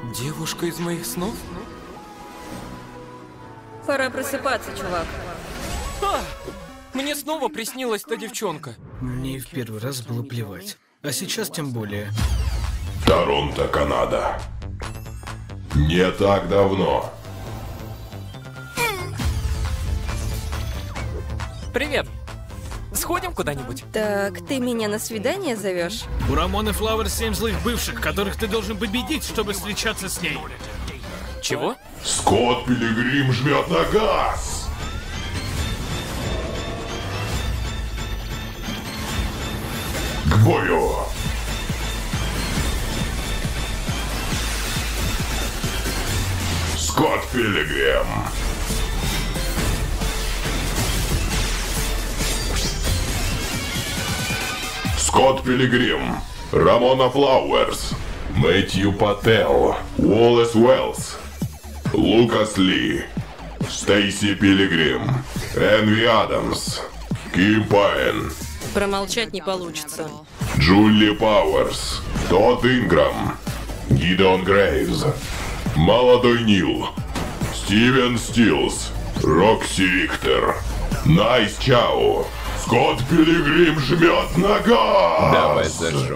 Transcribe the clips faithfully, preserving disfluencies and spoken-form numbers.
Девушка из моих снов? Пора просыпаться, чувак. А! Мне снова приснилась та девчонка. Мне и в первый раз было плевать. А сейчас тем более. Торонто, Канада. Не так давно. Привет. Сходим куда-нибудь? Так, ты меня на свидание зовешь? У Рамоны Флауэрс семь злых бывших, которых ты должен победить, чтобы встречаться с ней. Чего? Скотт Пилигрим жмет на газ. К бою. Скотт Пилигрим. Скотт Пилигрим, Рамона Флауэрс, Мэтью Паттел, Уоллес Уэллс, Лукас Ли, Стейси Пилигрим, Энви Адамс, Ким Пайн, Промолчать не получится. Джули Пауэрс, Тодд Инграм, Гидеон Грейвз, Молодой Нил, Стивен Стилс, Рокси Рихтер, Найс Чау. Скотт Пилигрим жмет на газ! Давай зажжем.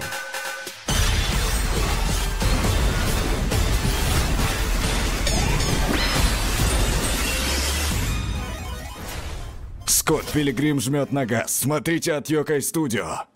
Скотт Пилигрим жмет на газ. Смотрите от Йокай Студио.